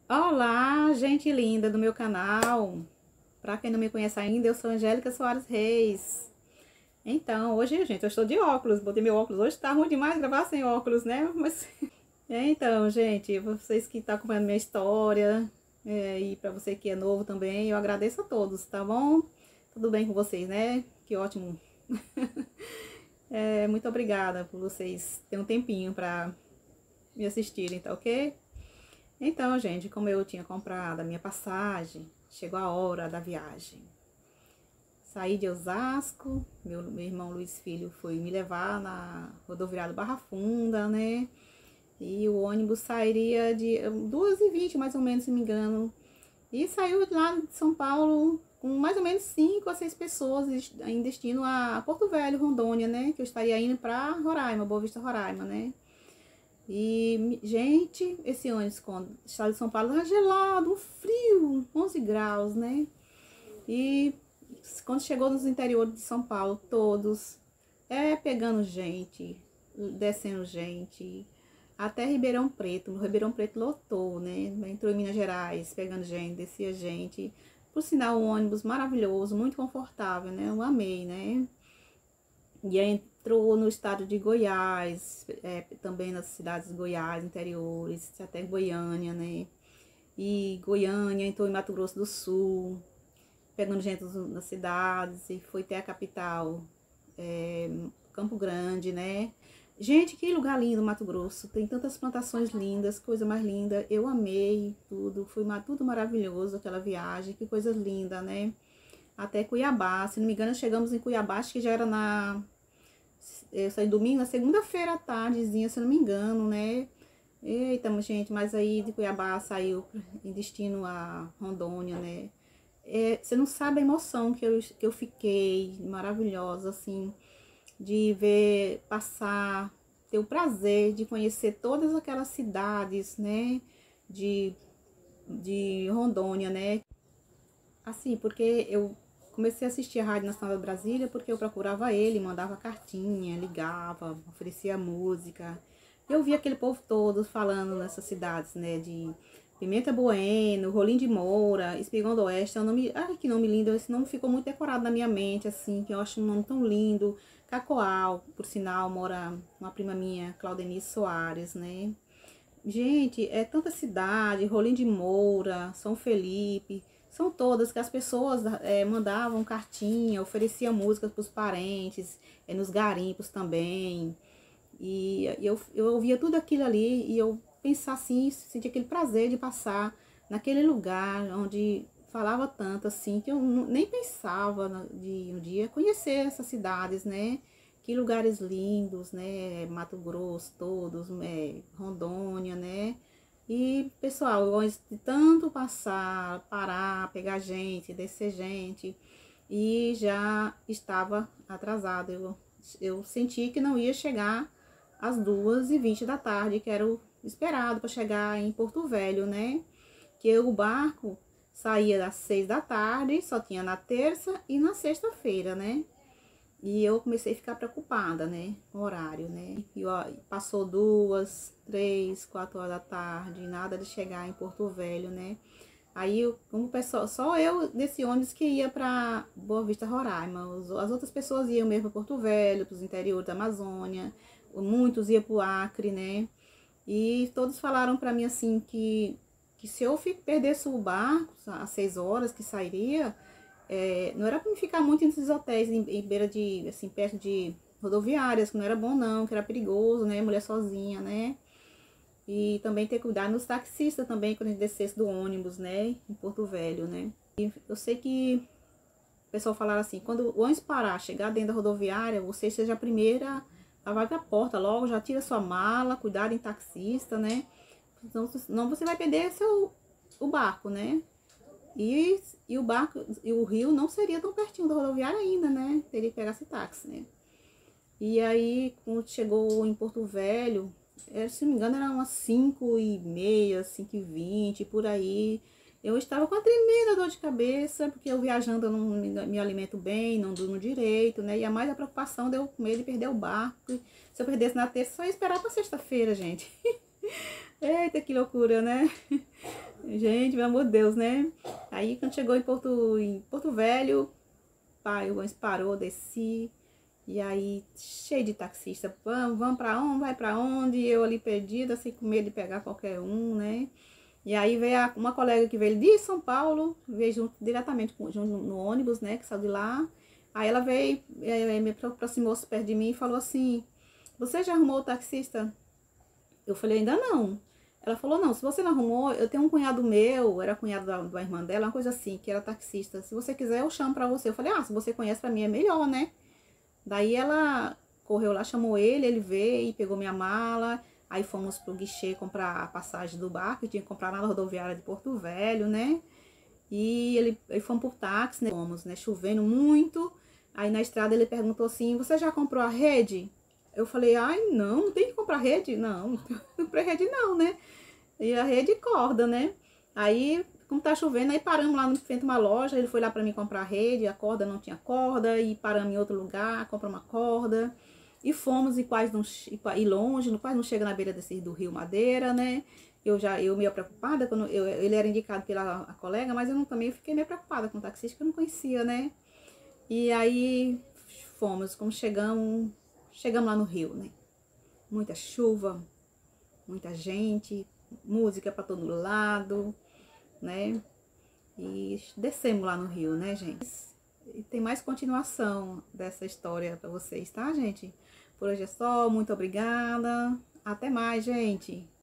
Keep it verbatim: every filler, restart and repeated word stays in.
Olá, gente linda do meu canal. Para quem não me conhece ainda, eu sou Angélica Soares Reis. Então, hoje, gente, eu estou de óculos. Botei meu óculos. Hoje tá ruim demais gravar sem óculos, né? Mas, então, gente, vocês que estão acompanhando minha história, é, e para você que é novo também, eu agradeço a todos, tá bom? Tudo bem com vocês, né? Que ótimo. É, muito obrigada por vocês terem um tempinho para me assistirem, tá ok? Então, gente, como eu tinha comprado a minha passagem, chegou a hora da viagem. Saí de Osasco, meu, meu irmão Luiz Filho foi me levar na rodoviária do Barra Funda, né? E o ônibus sairia de duas e vinte, mais ou menos, se não me engano. E saiu lá de São Paulo com mais ou menos cinco a seis pessoas em destino a Porto Velho, Rondônia, né? Que eu estaria indo para Roraima, Boa Vista, Roraima, né? E, gente, esse ônibus, quando o estado de São Paulo era gelado, um frio, onze graus, né? E quando chegou nos interiores de São Paulo, todos, é pegando gente, descendo gente, até Ribeirão Preto. O Ribeirão Preto lotou, né? Entrou em Minas Gerais, pegando gente, descia gente. Por sinal, um ônibus maravilhoso, muito confortável, né? Eu amei, né? E aí entrou no estado de Goiás, é, também nas cidades de Goiás, interiores, até Goiânia, né? E Goiânia entrou em Mato Grosso do Sul, pegando gente nas cidades, e foi até a capital, é, Campo Grande, né? Gente, que lugar lindo, Mato Grosso, tem tantas plantações lindas, coisa mais linda, eu amei tudo, foi tudo maravilhoso aquela viagem, que coisa linda, né? Até Cuiabá, se não me engano, chegamos em Cuiabá, acho que já era na... Eu saí domingo, na segunda-feira à tardezinha, se não me engano, né? Eita, gente, mas aí de Cuiabá saiu em destino a Rondônia, né? É, você não sabe a emoção que eu, que eu fiquei, maravilhosa, assim, de ver passar, ter o prazer de conhecer todas aquelas cidades, né? De, de Rondônia, né? Assim, porque eu comecei a assistir a Rádio Nacional da Brasília porque eu procurava ele, mandava cartinha, ligava, oferecia música. Eu via aquele povo todo falando nessas cidades, né, de Pimenta Bueno, Rolim de Moura, Espigão do Oeste, é um nome, ai que nome lindo, esse nome ficou muito decorado na minha mente, assim, que eu acho um nome tão lindo. Cacoal, por sinal, mora uma prima minha, Claudenice Soares, né. Gente, é tanta cidade, Rolim de Moura, São Felipe, são todas que as pessoas é, mandavam cartinha, ofereciam músicas para os parentes, é, nos garimpos também. E eu, eu ouvia tudo aquilo ali e eu pensava assim, sentia aquele prazer de passar naquele lugar onde falava tanto assim, que eu nem pensava de um dia conhecer essas cidades, né? Que lugares lindos, né? Mato Grosso, todos, é, Rondônia, né? E, pessoal, eu gosto de tanto passar, parar, pegar gente, descer gente, e já estava atrasado. Eu, eu senti que não ia chegar às duas e vinte da tarde, que era o esperado para chegar em Porto Velho, né? Que o barco saía às seis da tarde, só tinha na terça e na sexta-feira, né? E eu comecei a ficar preocupada, né, com o horário, né. E ó, passou duas, três, quatro horas da tarde, nada de chegar em Porto Velho, né. Aí, eu, como pessoal, só eu desse ônibus que ia para Boa Vista, Roraima. As outras pessoas iam mesmo para Porto Velho, para os interiores da Amazônia. Muitos iam para o Acre, né. E todos falaram para mim assim que, que se eu perdesse o barco às seis horas que sairia, é, não era para ficar muito nesses hotéis em, em beira de, assim, perto de rodoviárias, que não era bom não, que era perigoso, né, mulher sozinha, né, e também ter cuidado nos taxistas também, quando a gente descesse do ônibus, né, em Porto Velho, né. E eu sei que o pessoal falava assim, quando o ônibus parar, chegar dentro da rodoviária, você seja a primeira a vai pra porta logo, já tira sua mala, cuidado em taxista, né, senão você vai perder seu, o barco, né. E, e o barco, e o rio não seria tão pertinho da rodoviária ainda, né? Teria que pegar esse táxi, né? E aí, quando chegou em Porto Velho, é, se não me engano, era umas cinco e meia, cinco e vinte, por aí. Eu estava com uma tremenda dor de cabeça, porque eu viajando eu não me, me alimento bem, não durmo direito, né? E a mais a preocupação de eu com medo de perder o barco. Se eu perdesse na terça, só ia esperar para sexta-feira, gente. Eita, que loucura, né? Gente, pelo amor de Deus, né? Aí quando chegou em Porto, em Porto Velho, pai, o ônibus parou, desci. E aí, cheio de taxista, vamos, vamos pra onde, vai pra onde? E eu ali perdida, sem com medo de pegar qualquer um, né? E aí veio a, uma colega que veio de São Paulo, veio junto, diretamente com, junto no, no ônibus, né, que saiu de lá. Aí ela veio, é, me aproximou-se perto de mim e falou assim, você já arrumou o taxista? Eu falei, ainda não. Ela falou, não, se você não arrumou, eu tenho um cunhado meu, era cunhado da, da irmã dela, uma coisa assim, que era taxista. Se você quiser, eu chamo pra você. Eu falei, ah, se você conhece, pra mim é melhor, né? Daí ela correu lá, chamou ele, ele veio, pegou minha mala, aí fomos pro guichê comprar a passagem do barco, eu tinha que comprar na rodoviária de Porto Velho, né? E ele, ele fomos pro táxi, né? Fomos, né? Chovendo muito. Aí na estrada ele perguntou assim, você já comprou a rede? Eu falei, ai, não, não tem que comprar rede? Não, não comprei rede não, né? E a rede corda, né? Aí, como tá chovendo, aí paramos lá no frente de uma loja, ele foi lá pra mim comprar a rede, a corda não tinha corda, e paramos em outro lugar, compramos uma corda, e fomos e quase não, e longe, quase não chega na beira desse, do Rio Madeira, né? Eu já, eu meio preocupada, quando eu, ele era indicado pela a colega, mas eu não, também fiquei meio preocupada com o taxista, que eu não conhecia, né? E aí, fomos, como chegamos, chegamos lá no Rio, né? Muita chuva, muita gente, música para todo lado, né? E descemos lá no Rio, né, gente? E tem mais continuação dessa história para vocês, tá, gente? Por hoje é só, muito obrigada. Até mais, gente.